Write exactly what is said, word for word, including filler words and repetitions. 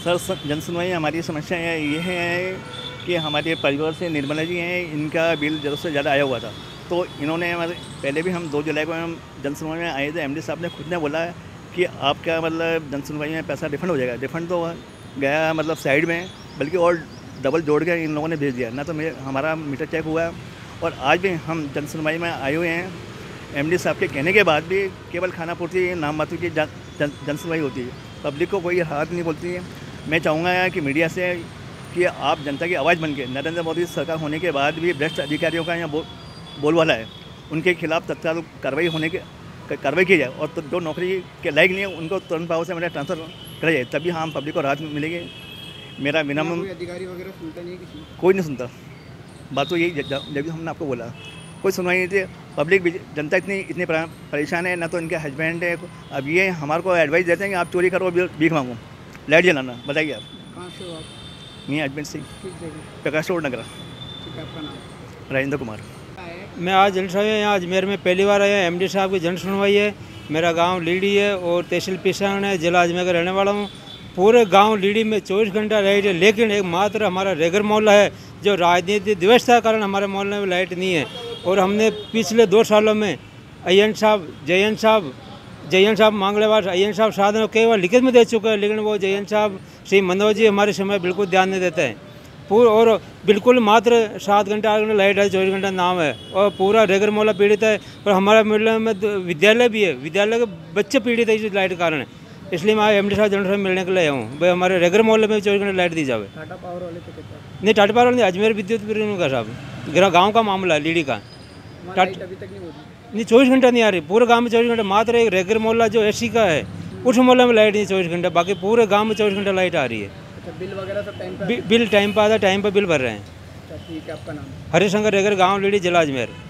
Sir जन सुनवाई हमारी समस्या ये है कि हमारे परिवार से निर्मला जी हैं, इनका बिल ज़रूरत से ज़्यादा आया हुआ था। तो इन्होंने हमारे पहले भी हम दो जुलाई को हम जन सुनवाई में आए थे। एमडी साहब ने खुद ने बोला कि आपका मतलब जन सुनवाई में पैसा रिफ़ंड हो जाएगा। रिफ़ंड तो गया मतलब साइड में, बल्कि और डबल जोड़ के इन लोगों ने भेज दिया ना। तो मेरे हमारा मीटर चेक हुआ है और आज भी हम जन सुनवाई में आए हुए हैं। एमडी साहब के कहने के बाद भी केवल खाना पूर्ति नाम मात्र की जन, जन, जन सुनवाई होती है। पब्लिक को कोई हाथ नहीं बोलती है। मैं चाहूँगा कि मीडिया से कि आप जनता की आवाज़ बन के, नरेंद्र मोदी सरकार होने के बाद भी भ्रष्ट अधिकारियों का यहाँ बो, बोलबाला है, उनके खिलाफ तत्काल कार्रवाई होने के कार्रवाई की जाए और तो जो नौकरी के लायक नहीं है उनको तुरंत पावर से मेरा ट्रांसफ़र करा जाए, तभी हम पब्लिक को राहत मिलेगी। मेरा मिनिमम अधिकारी वगैरह सुनता नहीं है किसी, कोई नहीं सुनता। बात तो यही जब भी हमने आपको बोला कोई सुनवाई नहीं थी। पब्लिक जनता इतनी इतनी परेशान है, ना तो इनके हस्बैंड है। अब ये हमारे को एडवाइस देते हैं कि आप चोरी करो, भीख मांगो, लाइट जलाना। बताइए आप कहाँ से हो आप? मैं अजमेर सिंह, किस जगह? प्रकाश रोड नगरा। ठीक है, आपका नाम? राजेंद्र कुमार। मैं आज जन सुनवाई यहाँ अजमेर में पहली बार आया। एमडी साहब की जन सुनवाई है। मेरा गांव लीडी है और तहसील पिसांग है, जिला अजमेर का रहने वाला हूँ। पूरे गांव लीडी में चौबीस घंटा लाइट है, लेकिन एक मात्र हमारा रेगर मोहल्ला है जो राजनीतिक व्यवस्था के कारण हमारे मोहल्ले में लाइट नहीं है। और हमने पिछले दो सालों में अयन साहब जयन साहब जयन साहब मंगलवार अयन साहब साधन कई बार लिखित में दे चुके हैं, लेकिन वो जयन साहब श्री मनोज जी हमारे समय बिल्कुल ध्यान नहीं देते हैं। पूरा और बिल्कुल मात्र सात घंटे आठ घंटे लाइट है, चौबीस घंटा नाम है और पूरा रेगर मोहल्ला पीड़ित है। और हमारा मोहल्ले में विद्यालय भी है, विद्यालय के बच्चे पीड़ित है इस लाइट के कारण। इसलिए मैं एम डी साहब जनरल मिलने के लिए आया हूँ। भाई हमारे रेगर मोहल्ले में चौबीस घंटे लाइट दी जाए। टाटा पावर वाले तो कहते नहीं, टाटा पावर नहीं, अजमेर विद्युत वितरण का साहब गिरा गाँव का मामला है, लीडी का। हैं, अभी तक नहीं होती। नहीं, चौबीस घंटा नहीं आ रही पूरे गाँव में चौबीस घंटे। मात्र एक रेगर मोहल्ला जो एसी का है उस मोहल्ले में लाइट नहीं चौबीस घंटे, बाकी पूरे गाँव में चौबीस घंटे लाइट आ रही है। अच्छा, बिल वगैरह सब टाइम पे? बिल टाइम पर आता, टाइम पर बिल भर रहे हैं। अच्छा, ठीक है, आपका नाम? हरिशंकर रेगर, गाँव लीडी, जिला अजमेर।